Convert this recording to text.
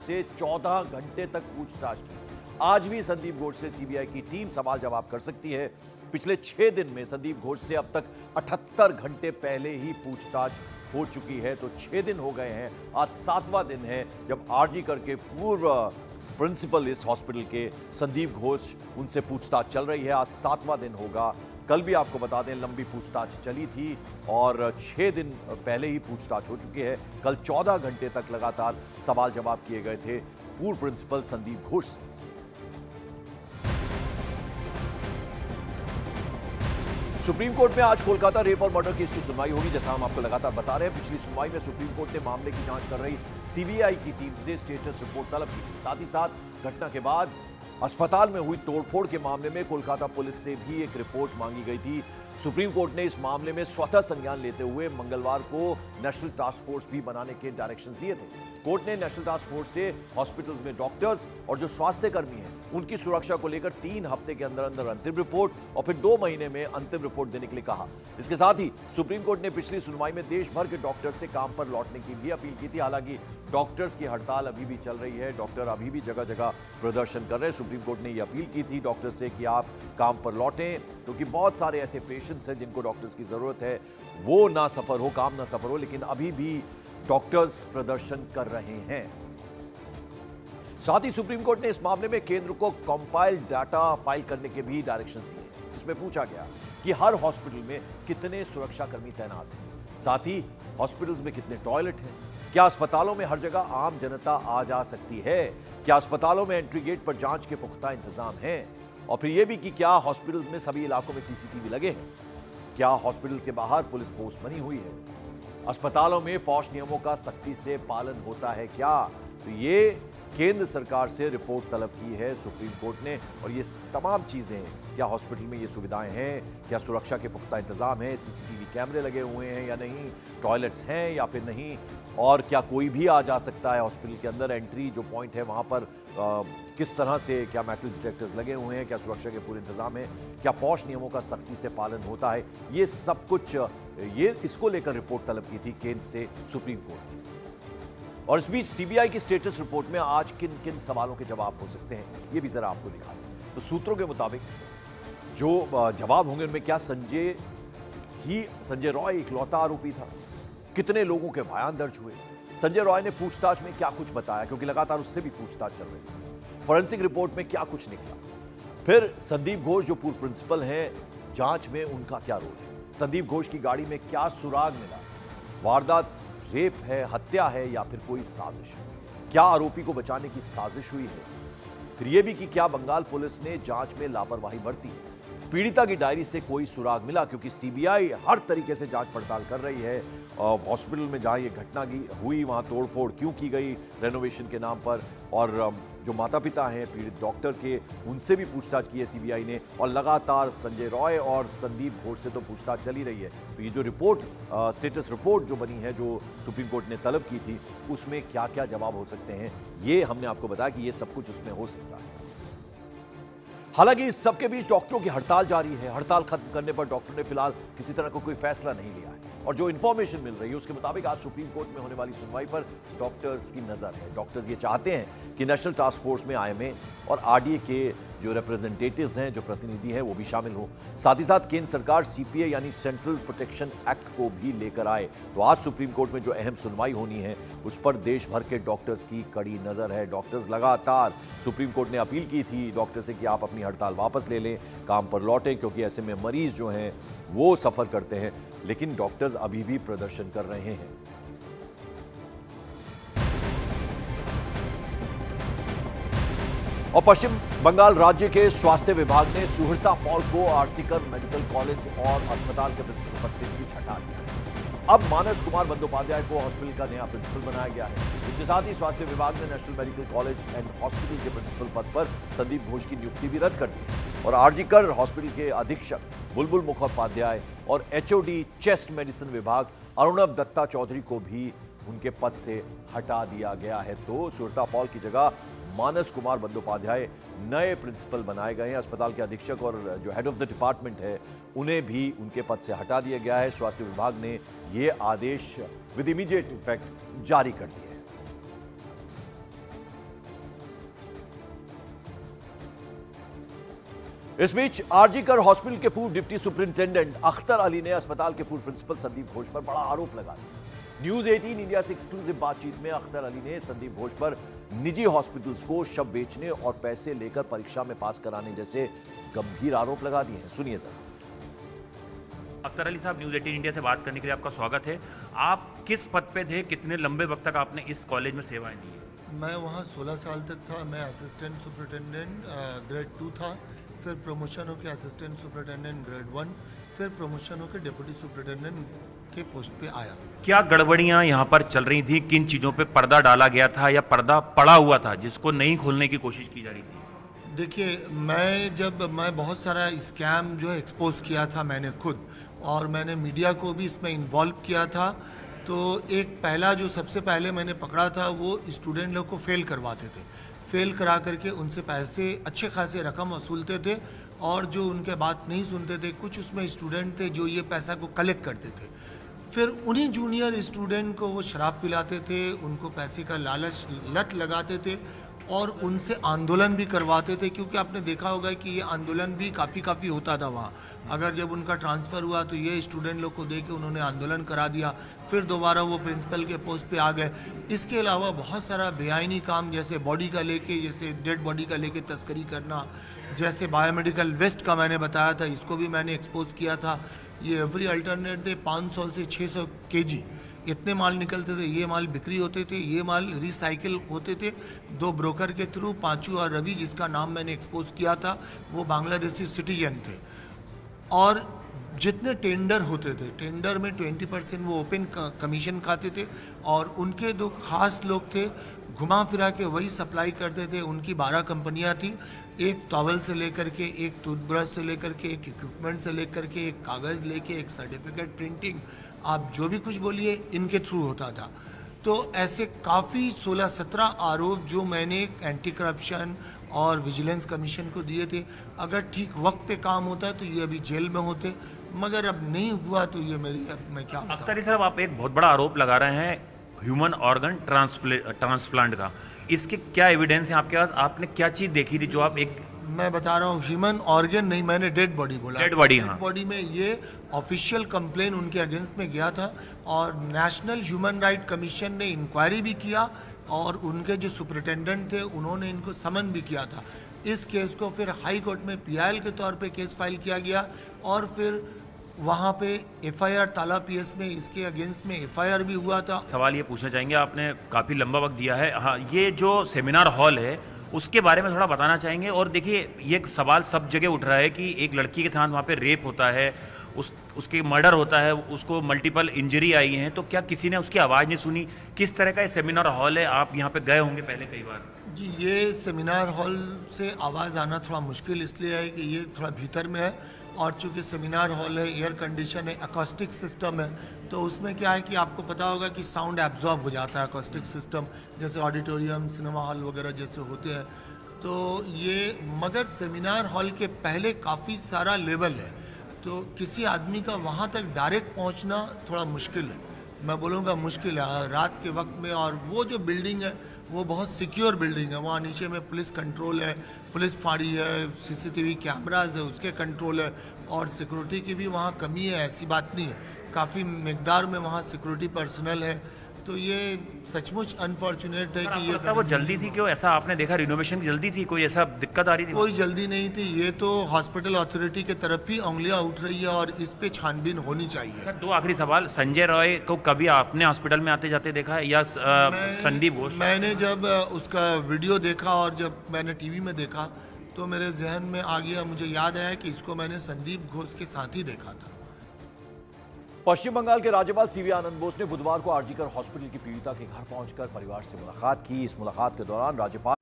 से 14 घंटे तक पूछताछ की। आज भी संदीप घोष से सीबीआई की टीम सवाल जवाब कर सकती है। पिछले 6 दिन में संदीप घोष से अब तक 78 घंटे पहले ही पूछताछ हो चुकी है। तो 6 दिन हो गए हैं, आज 7वां दिन है जब आरजी कर के पूर्व प्रिंसिपल इस हॉस्पिटल के संदीप घोष, उनसे पूछताछ चल रही है। आज 7वां दिन होगा। कल भी आपको बता दें लंबी पूछताछ चली थी और 6 दिन पहले ही पूछताछ हो चुकी है। कल 14 घंटे तक लगातार सवाल जवाब किए गए थे पूर्व प्रिंसिपल संदीप घोष से। सुप्रीम कोर्ट में आज कोलकाता रेप और मर्डर केस की सुनवाई होगी। जैसा हम आपको लगातार बता रहे हैं, पिछली सुनवाई में सुप्रीम कोर्ट ने मामले की जांच कर रही सीबीआई की टीम से स्टेटस रिपोर्ट तलब की थी। साथ ही साथ घटना के बाद अस्पताल में हुई तोड़फोड़ के मामले में कोलकाता पुलिस से भी एक रिपोर्ट मांगी गई थी। सुप्रीम कोर्ट ने इस मामले में स्वतः संज्ञान लेते हुए मंगलवार को नेशनल टास्क फोर्स भी बनाने के डायरेक्शंस दिए थे। कोर्ट ने नेशनल टास्क फोर्स से हॉस्पिटल्स में डॉक्टर्स और जो स्वास्थ्य कर्मी हैं उनकी सुरक्षा को लेकर 3 हफ्ते के अंदर अंदर अंतिम रिपोर्ट और फिर 2 महीने में अंतिम रिपोर्ट देने के लिए कहा। इसके साथ ही सुप्रीम कोर्ट ने पिछली सुनवाई में देश भर के डॉक्टर्स से काम पर लौटने की भी अपील की थी। हालांकि डॉक्टर्स की हड़ताल अभी भी चल रही है, डॉक्टर अभी भी जगह जगह प्रदर्शन कर रहे हैं। सुप्रीम कोर्ट ने यह अपील की थी डॉक्टर से कि आप काम पर लौटें, क्योंकि बहुत सारे ऐसे पेशेंट्स हैं जिनको डॉक्टर्स की जरूरत है, वो ना सफर हो, काम ना सफर हो, लेकिन अभी भी डॉक्टर्स प्रदर्शन कर रहे हैं। साथ ही सुप्रीम कोर्ट ने इस मामले में केंद्र को कंपाइल्ड डाटा फाइल करने के भी डायरेक्शंस दिए, जिसमें पूछा गया कि हर हॉस्पिटल में कितने सुरक्षाकर्मी तैनात हैं, साथ ही हॉस्पिटल्स में कितने टॉयलेट हैं, क्या अस्पतालों में हर जगह आम जनता आ जा सकती है, क्या अस्पतालों में एंट्री गेट पर जांच के पुख्ता इंतजाम हैं, और फिर यह भी कि क्या हॉस्पिटल्स में सभी इलाकों में सीसीटीवी लगे हैं, क्या हॉस्पिटल्स के बाहर पुलिस पोस्ट बनी हुई है, अस्पतालों में पॉश नियमों का सख्ती से पालन होता है क्या। तो ये केंद्र सरकार से रिपोर्ट तलब की है सुप्रीम कोर्ट ने, और ये तमाम चीजें, क्या हॉस्पिटल में ये सुविधाएं हैं, क्या सुरक्षा के पुख्ता इंतजाम है, सीसीटीवी कैमरे लगे हुए हैं या नहीं, टॉयलेट्स हैं या फिर नहीं, और क्या कोई भी आ जा सकता है हॉस्पिटल के अंदर, एंट्री जो पॉइंट है वहां पर किस तरह से, क्या मेटल डिटेक्टर्स लगे हुए हैं, क्या सुरक्षा के पूरे इंतजाम है, क्या पॉश नियमों का सख्ती से पालन होता है, ये सब कुछ, ये इसको लेकर रिपोर्ट तलब की थी केंद्र से सुप्रीम कोर्ट ने। और इस बीच सीबीआई की स्टेटस रिपोर्ट में आज किन किन सवालों के जवाब हो सकते हैं, ये भी जरा आपको दिखा दें। तो सूत्रों के मुताबिक जो जवाब होंगे उनमें क्या संजय रॉय इकलौता आरोपी था, कितने लोगों के बयान दर्ज हुए, संजय रॉय ने पूछताछ में क्या कुछ बताया, क्योंकि लगातार उससे भी पूछताछ चल रही थी, फॉरेंसिक रिपोर्ट में क्या कुछ निकला, फिर संदीप घोष जो पूर्व प्रिंसिपल हैं, जांच में उनका क्या रोल है, संदीप घोष की गाड़ी में क्या सुराग मिला, वारदात रेप है, हत्या है या फिर कोई साजिश है, क्या आरोपी को बचाने की साजिश हुई है, फिर यह भी कि क्या बंगाल पुलिस ने जांच में लापरवाही बरती, पीड़िता की डायरी से कोई सुराग मिला, क्योंकि सीबीआई हर तरीके से जांच पड़ताल कर रही है। हॉस्पिटल में जहां ये घटना हुई वहां तोड़फोड़ क्यों की गई रेनोवेशन के नाम पर, और जो माता पिता हैं पीड़ित डॉक्टर के, उनसे भी पूछताछ की है सीबीआई ने, और लगातार संजय रॉय और संदीप घोष से तो पूछताछ चल ही रही है। तो ये जो रिपोर्ट, स्टेटस रिपोर्ट जो बनी है, जो सुप्रीम कोर्ट ने तलब की थी, उसमें क्या क्या जवाब हो सकते हैं, ये हमने आपको बताया कि ये सब कुछ उसमें हो सकता है। हालांकि इस सबके बीच डॉक्टरों की हड़ताल जारी है। हड़ताल खत्म करने पर डॉक्टर ने फिलहाल किसी तरह का कोई फैसला नहीं लिया है, और जो इंफॉर्मेशन मिल रही है उसके मुताबिक आज सुप्रीम कोर्ट में होने वाली सुनवाई पर डॉक्टर्स की नजर है। डॉक्टर्स ये चाहते हैं कि नेशनल टास्क फोर्स में आईएमए और आरडीए के जो रिप्रेजेंटेटिव्स हैं, जो प्रतिनिधि हैं, वो भी शामिल हो। साथ ही साथ केंद्र सरकार सीपीए यानी सेंट्रल प्रोटेक्शन एक्ट को भी लेकर आए। तो आज सुप्रीम कोर्ट में जो अहम सुनवाई होनी है उस पर देश भर के डॉक्टर्स की कड़ी नजर है। डॉक्टर्स लगातार, सुप्रीम कोर्ट ने अपील की थी डॉक्टर से कि आप अपनी हड़ताल वापस ले लें, काम पर लौटें, क्योंकि ऐसे में मरीज जो हैं वो सफर करते हैं, लेकिन डॉक्टर्स अभी भी प्रदर्शन कर रहे हैं। और पश्चिम बंगाल राज्य के स्वास्थ्य विभाग ने सुहृता पॉल को आर्टिकर मेडिकल कॉलेज और अस्पताल के प्रिंसिपल पद से भी हटा दिया है। अब मानस कुमार बंदोपाध्याय को हॉस्पिटल का नया प्रिंसिपल बनाया गया है। इसके साथ ही स्वास्थ्य विभाग ने national medical college and hospital के प्रिंसिपल पद पर संदीप घोष की नियुक्ति भी रद्द कर दी है, और आरजीकर हॉस्पिटल के अधीक्षक बुलबुल मुखोपाध्याय और एचओडी चेस्ट मेडिसिन विभाग अरुणव दत्ता चौधरी को भी उनके पद से हटा दिया गया है। तो सुहृता पॉल की जगह मानस कुमार बंदोपाध्याय नए प्रिंसिपल बनाए गए हैं। अस्पताल के अधीक्षक और जो हेड ऑफ द डिपार्टमेंट है उन्हें भी उनके पद से हटा दिया गया है। स्वास्थ्य विभाग ने यह आदेश विद इमीडिएट इफेक्ट जारी कर दिया है। इस बीच आरजीकर हॉस्पिटल के पूर्व डिप्टी सुपरिंटेंडेंट अख्तर अली ने अस्पताल के पूर्व प्रिंसिपल संदीप घोष पर बड़ा आरोप लगा दिया। न्यूज 18 इंडिया से एक्सक्लूसिव बातचीत में अख्तर अली ने संदीप घोष पर निजी हॉस्पिटल्स को शव बेचने और पैसे लेकर परीक्षा में पास कराने जैसे गंभीर आरोप लगा दिए हैं। सुनिए जरा। अख्तर अली साहब, न्यूज 18 इंडिया से बात करने के लिए आपका स्वागत है। आप किस पद पे थे, कितने लंबे वक्त तक आपने इस कॉलेज में सेवाएं दी है? मैं वहाँ 16 साल तक था। मैं असिस्टेंट सुपरिटेंडेंट ग्रेड 2 था, फिर प्रमोशन होकर असिस्टेंट सुपरिटेंडेंट ग्रेड 1, फिर प्रमोशन होकर डिप्टी सुपरिटेंडेंट के पोस्ट पे आया। क्या गड़बड़ियाँ यहाँ पर चल रही थी? किन चीज़ों पे पर्दा डाला गया था या पर्दा पड़ा हुआ था जिसको नहीं खोलने की कोशिश की जा रही थी? देखिए, मैं बहुत सारा स्कैम जो है एक्सपोज किया था मैंने खुद, और मैंने मीडिया को भी इसमें इन्वॉल्व किया था। तो एक पहला जो सबसे पहले मैंने पकड़ा था वो स्टूडेंट लोग को फेल करवाते थे। फेल करा करके उनसे पैसे अच्छे खासे रकम वसूलते थे, और जो उनके बात नहीं सुनते थे, कुछ उसमें स्टूडेंट थे जो ये पैसा को कलेक्ट करते थे। फिर उन्हीं जूनियर स्टूडेंट को वो शराब पिलाते थे, उनको पैसे का लालच लत लगाते थे और उनसे आंदोलन भी करवाते थे, क्योंकि आपने देखा होगा कि ये आंदोलन भी काफ़ी होता था वहाँ। अगर जब उनका ट्रांसफ़र हुआ तो ये स्टूडेंट लोग को दे के उन्होंने आंदोलन करा दिया, फिर दोबारा वो प्रिंसिपल के पोस्ट पे आ गए। इसके अलावा बहुत सारा बेआईनी काम, जैसे बॉडी का लेके, जैसे डेड बॉडी का लेके तस्करी करना, जैसे बायोमेडिकल वेस्ट का मैंने बताया था, इसको भी मैंने एक्सपोज किया था। ये एवरी अल्टरनेट डे 500 से 600 केजी इतने माल निकलते थे। ये माल बिक्री होते थे, ये माल रिसाइकिल होते थे 2 ब्रोकर के थ्रू, पांचू और रवि, जिसका नाम मैंने एक्सपोज किया था। वो बांग्लादेशी सिटीजन थे, और जितने टेंडर होते थे, टेंडर में 20% वो ओपन कमीशन खाते थे, और उनके 2 खास लोग थे, घुमा फिरा के वही सप्लाई करते थे। उनकी 12 कंपनियां थी, एक टॉवल से लेकर के, एक टूथब्रश से लेकर के, एक इक्विपमेंट से लेकर के, एक कागज़ लेके, एक सर्टिफिकेट प्रिंटिंग, आप जो भी कुछ बोलिए इनके थ्रू होता था। तो ऐसे काफ़ी 16-17 आरोप जो मैंने एंटी करप्शन और विजिलेंस कमीशन को दिए थे। अगर ठीक वक्त पे काम होता तो ये अभी जेल में होते, मगर अब नहीं हुआ तो ये मैं क्या बताऊं। अख्तर साहब, आप एक बहुत बड़ा आरोप लगा रहे हैं ह्यूमन ऑर्गन ट्रांसप्लांट का। इसके क्या एविडेंस है आपके पास? आपने क्या चीज़ देखी थी जो आप एक... मैं बता रहा हूँ, ह्यूमन ऑर्गन नहीं, मैंने डेड बॉडी बोला। डेड बॉडी, हाँ। डेड बॉडी में ये ऑफिशियल कंप्लेन उनके अगेंस्ट में गया था, और नेशनल ह्यूमन राइट कमीशन ने इंक्वायरी भी किया, और उनके जो सुपरिटेंडेंट थे उन्होंने इनको समन भी किया था। इस केस को फिर हाई कोर्ट में PIL के तौर पे केस फाइल किया गया, और फिर वहाँ पे FIR ताला PS में इसके अगेंस्ट में FIR भी हुआ था। सवाल ये पूछना चाहेंगे, आपने काफ़ी लंबा वक्त दिया है, हाँ, ये जो सेमिनार हॉल है उसके बारे में थोड़ा बताना चाहेंगे। और देखिए, ये सवाल सब जगह उठ रहा है कि एक लड़की के साथ वहाँ पे रेप होता है, उसके मर्डर होता है, उसको मल्टीपल इंजरी आई है, तो क्या किसी ने उसकी आवाज़ नहीं सुनी? किस तरह का ये सेमिनार हॉल है? आप यहाँ पे गए होंगे पहले कई बार। जी, ये सेमिनार हॉल से आवाज़ आना थोड़ा मुश्किल इसलिए है कि ये थोड़ा भीतर में है, और चूँकि सेमिनार हॉल है, एयर कंडीशन है, अकॉस्टिक सिस्टम है, तो उसमें क्या है कि आपको पता होगा कि साउंड एब्जॉर्ब हो जाता है अकॉस्टिक सिस्टम, जैसे ऑडिटोरियम, सिनेमा हॉल वगैरह जैसे होते हैं। तो ये, मगर सेमिनार हॉल के पहले काफ़ी सारा लेवल है, तो किसी आदमी का वहाँ तक डायरेक्ट पहुँचना थोड़ा मुश्किल है। मैं बोलूँगा मुश्किल है रात के वक्त में। और वो जो बिल्डिंग है वो बहुत सिक्योर बिल्डिंग है। वहाँ नीचे में पुलिस कंट्रोल है, पुलिस फाड़ी है, CCTV कैमराज है, उसके कंट्रोल है, और सिक्योरिटी की भी वहाँ कमी है, ऐसी बात नहीं है। काफ़ी मिकदार में वहाँ सिक्योरिटी पर्सनल है। तो ये सचमुच अनफॉर्चुनेट है कि ये वो जल्दी थी क्यों? ऐसा आपने देखा रिनोवेशन की जल्दी थी, कोई ऐसा दिक्कत आ रही थी? कोई जल्दी नहीं थी। ये तो हॉस्पिटल अथॉरिटी की तरफ ही उंगलियां उठ रही है, और इस पे छानबीन होनी चाहिए। सर, 2 आखिरी सवाल। संजय रॉय को कभी आपने हॉस्पिटल में आते जाते देखा है, या संदीप घोष? मैंने जब उसका वीडियो देखा और जब मैंने टीवी में देखा तो मेरे जहन में आ गया, मुझे याद आया कि इसको मैंने संदीप घोष के साथ ही देखा था। पश्चिम बंगाल के राज्यपाल CV आनंद बोस ने बुधवार को आरजीकर हॉस्पिटल की पीड़िता के घर पहुंचकर परिवार से मुलाकात की। इस मुलाकात के दौरान राज्यपाल